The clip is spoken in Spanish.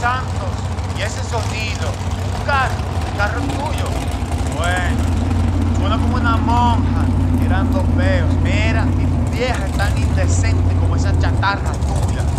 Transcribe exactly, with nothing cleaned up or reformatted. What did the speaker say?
Santos, y ese sonido, un carro, el carro es tuyo. Bueno, suena como una monja tirando peos. Mira, mi vieja es tan indecente como esa chatarra tuya.